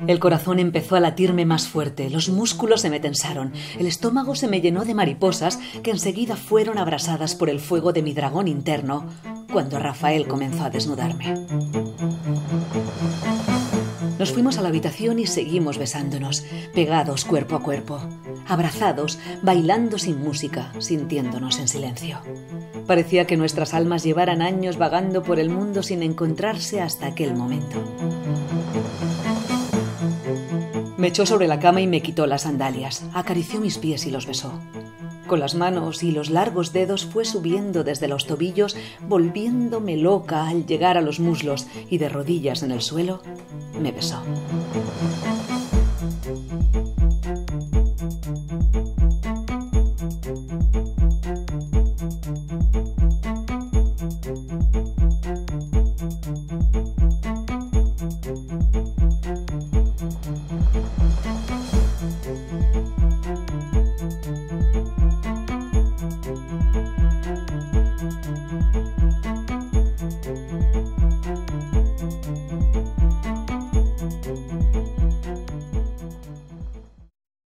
El corazón empezó a latirme más fuerte, los músculos se me tensaron, el estómago se me llenó de mariposas que enseguida fueron abrasadas por el fuego de mi dragón interno cuando Rafael comenzó a desnudarme. Nos fuimos a la habitación y seguimos besándonos, pegados cuerpo a cuerpo, abrazados, bailando sin música, sintiéndonos en silencio. Parecía que nuestras almas llevaran años vagando por el mundo sin encontrarse hasta aquel momento. Me echó sobre la cama y me quitó las sandalias, acarició mis pies y los besó. Con las manos y los largos dedos fue subiendo desde los tobillos, volviéndome loca al llegar a los muslos y de rodillas en el suelo, me besó.